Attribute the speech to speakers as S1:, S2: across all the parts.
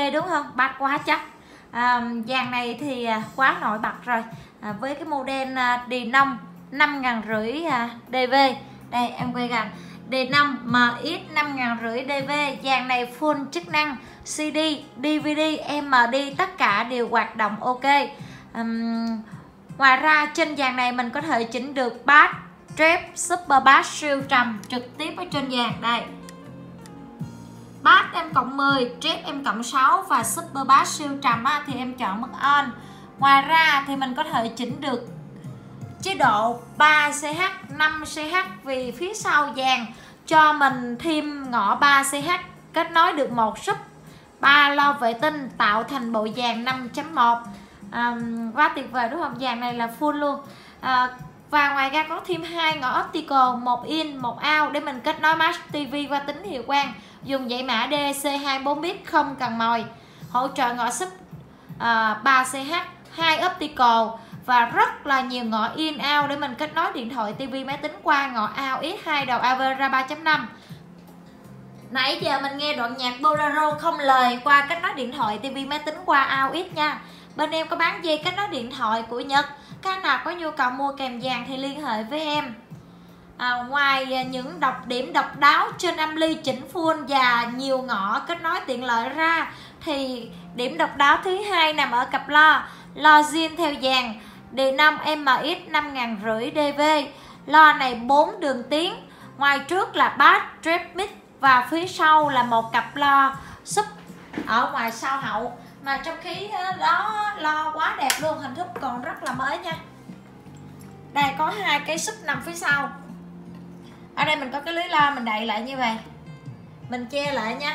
S1: đúng không? Bass quá chắc. Dàn này thì quá nổi bật rồi. Với cái model D5 5.500 DV. Đây em quay gần. D5 MX 5.500 DV. Dàn này full chức năng CD, DVD, MD tất cả đều hoạt động ok. Ngoài ra trên dàn này mình có thể chỉnh được bass, trap, super bass siêu trầm trực tiếp ở trên dàn đây. Bass em cộng 10, trap em cộng 6 và super bass siêu trầm thì em chọn mức on. Ngoài ra thì mình có thể chỉnh được chế độ 3CH, 5CH vì phía sau dàn cho mình thêm ngõ 3CH kết nối được một sub 3 lo vệ tinh tạo thành bộ dàn 5.1. Quá tuyệt vời đúng không? Dàn này là full luôn. Và ngoài ra có thêm 2 ngõ optical, 1 in, 1 out để mình kết nối Max TV qua tín hiệu quang. Dùng dãy mã DAC 24 bit không cần mồi. Hỗ trợ ngõ sub 3CH, 2 optical và rất là nhiều ngõ in out để mình kết nối điện thoại TV máy tính qua ngõ out X2 đầu AV ra 3.5. Nãy giờ mình nghe đoạn nhạc bolero không lời qua kết nối điện thoại TV máy tính qua out X nha. Bên em có bán dây kết nối điện thoại của Nhật. Các nào có nhu cầu mua kèm dàn thì liên hệ với em. Ngoài những điểm độc đáo trên âm ly chỉnh full và nhiều ngõ kết nối tiện lợi ra, thì điểm độc đáo thứ hai nằm ở cặp lo zin theo dàn D5 MX 5.500 DV. Lo này 4 đường tiếng, ngoài trước là bass, trap, mid và phía sau là một cặp lo sub ở ngoài sau hậu. Mà trong khi đó lo quá đẹp luôn, hình thức còn rất là mới nha. Đây có 2 cái sub nằm phía sau. Ở đây mình có cái lưới lo mình đậy lại như vậy, mình che lại nha.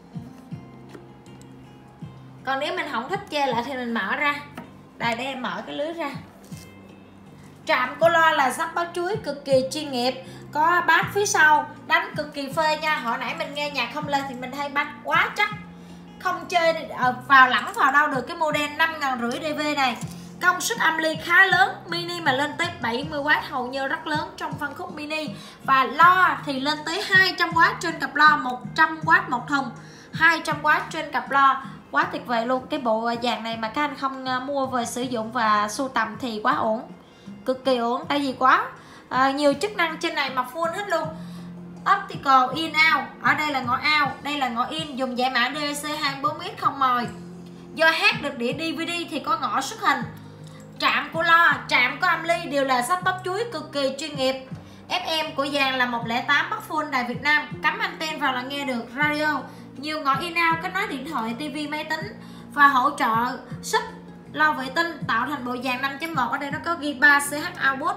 S1: Còn nếu mình không thích che lại thì mình mở ra. Đây để em mở cái lưới ra. Trạm của lo là sắp báo chuối cực kỳ chuyên nghiệp, có bass phía sau đánh cực kỳ phê nha. Hồi nãy mình nghe nhạc không lên thì mình thấy bass quá chắc, không chơi vào lẳng vào đâu được cái model 5.500 DV này. Công suất âm ly khá lớn, mini mà lên tới 70W, hầu như rất lớn trong phân khúc mini. Và lo thì lên tới 200W trên cặp lo, 100W một thùng, 200W trên cặp lo. Quá tuyệt vời luôn. Cái bộ dàn này mà các anh không mua về sử dụng và sưu tầm thì quá ổn, cực kỳ ổn. Tại vì quá nhiều chức năng trên này mà full hết luôn. Optical in out, ở đây là ngõ out, đây là ngõ in, dùng dãy mã DAC 24 bit không mồi. Do hát được đĩa DVD thì có ngõ xuất hình. Trạm của lo, trạm của âm ly đều là sách bắp chuối cực kỳ chuyên nghiệp. FM của dàn là 108 bắt full đài Việt Nam, cắm anten vào là nghe được radio. Nhiều ngõ in out kết nối điện thoại, TV, máy tính và hỗ trợ sub lo vệ tinh tạo thành bộ dàn 5.1. Ở đây nó có ghi 3CH output.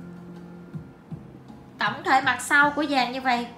S1: Tổng thể mặt sau của dàn như vậy.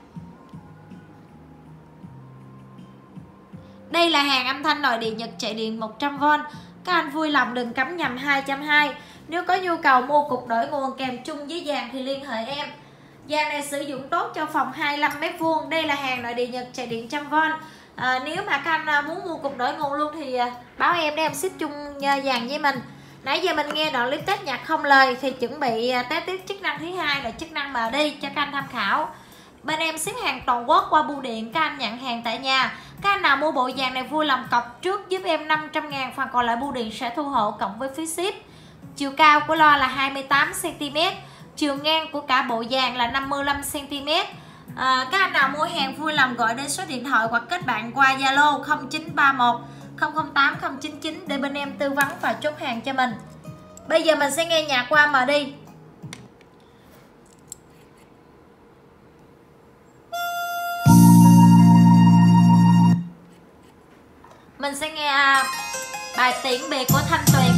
S1: Đây là hàng âm thanh nội địa Nhật chạy điện 100V. Các anh vui lòng đừng cắm nhầm 220. Nếu có nhu cầu mua cục đổi nguồn kèm chung với dàn thì liên hệ em. Dàn này sử dụng tốt cho phòng 25m². Đây là hàng nội địa Nhật chạy điện 100V. Nếu mà các anh muốn mua cục đổi nguồn luôn thì báo em để em ship chung dàn với mình. Nãy giờ mình nghe đoạn clip test nhạc không lời thì chuẩn bị test tiếp chức năng thứ hai là chức năng MD cho các anh tham khảo. Bên em ship hàng toàn quốc qua bưu điện, các anh nhận hàng tại nhà. Các anh nào mua bộ dàn này vui lòng cọc trước giúp em 500.000, phần còn lại bưu điện sẽ thu hộ cộng với phí ship. Chiều cao của lo là 28cm, chiều ngang của cả bộ dàn là 55cm. Các anh nào mua hàng vui lòng gọi đến số điện thoại hoặc kết bạn qua Zalo 0931 008 099 để bên em tư vấn và chốt hàng cho mình. Bây giờ mình sẽ nghe nhạc qua MD. Mình sẽ nghe bài Tiễn Biệt của Thanh Tuyền.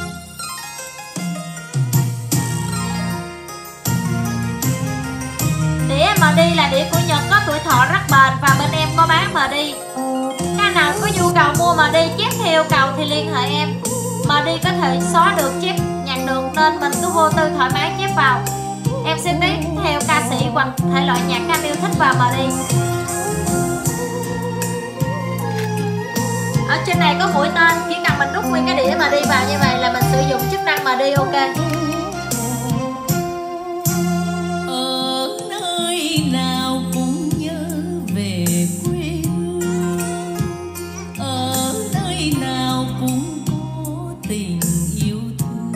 S1: Đĩa MD là đĩa của Nhật, có tuổi thọ rất bền và bên em có bán MD. Các nào có nhu cầu mua MD chép theo yêu cầu thì liên hệ em. MD có thể xóa được chép nhạc được nên mình cứ vô tư thoải mái chép vào. Em sẽ tiếp theo ca sĩ hoặc thể loại nhạc các anh yêu thích vào MD. Ở trên này có mũi tên, chỉ cần mình đút nguyên cái đĩa mà đi vào như vậy là mình sử dụng chức năng mà đi ok.
S2: Ở nơi nào cũng nhớ về quê hương, ở tình yêu thương.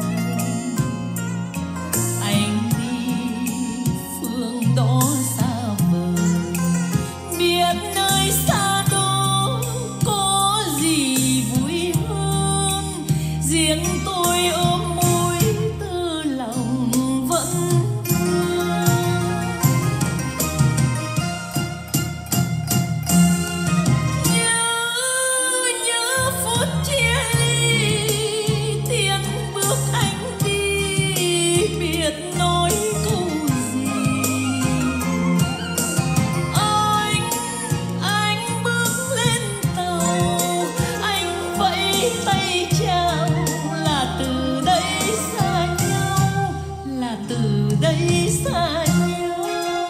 S2: Anh đi phương đó xa vời, biết nơi xa đó có gì vui hơn. Riêng tôi ôm môi tơ lòng vẫn nhớ phút chia ly, tiếng bước anh đi biết nói câu gì. Anh bước lên tàu, anh vẫy tay chào, là từ đây xa nhau, là từ đây xa nhau.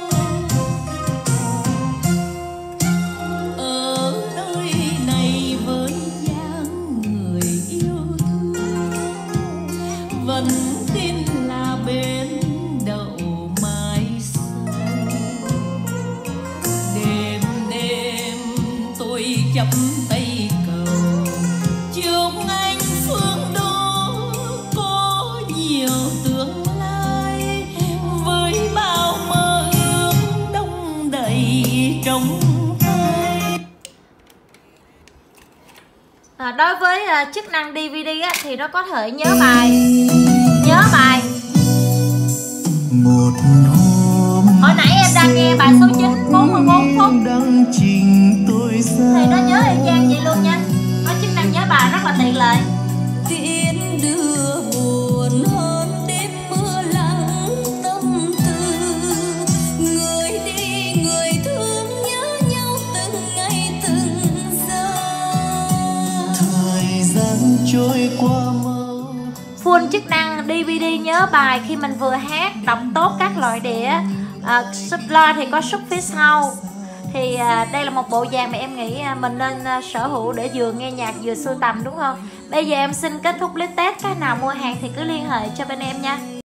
S2: Ở nơi này với dáng người yêu thương, vẫn tin là bên đậu mai sau. Đêm đêm tôi chắp tay cầu, chúc anh phương đó có nhiều tương lai, với bao mơ ước đông đầy trong tay.
S1: Đối với chức năng DVD á, thì nó có thể nhớ bài
S3: một hôm
S1: hồi nãy em đang nghe bài số 9 44 phút
S3: đăng trình tôi xa,
S1: thì nó nhớ y chang vậy luôn nha. Có chức năng nhớ bài rất là tiện lợi.
S2: Tiễn đưa buồn hơn đêm mưa lắng tâm tư, người đi người thương nhớ nhau từng ngày từng giờ.
S3: thời gian trôi qua mau.
S1: Full chức năng DVD nhớ bài khi mình vừa hát, đọc tốt các loại đĩa. Sub loa thì có sub phía sau. Thì đây là một bộ dàn mà em nghĩ mình nên sở hữu để vừa nghe nhạc vừa sưu tầm, đúng không? Bây giờ em xin kết thúc clip test. Cái nào mua hàng thì cứ liên hệ cho bên em nha.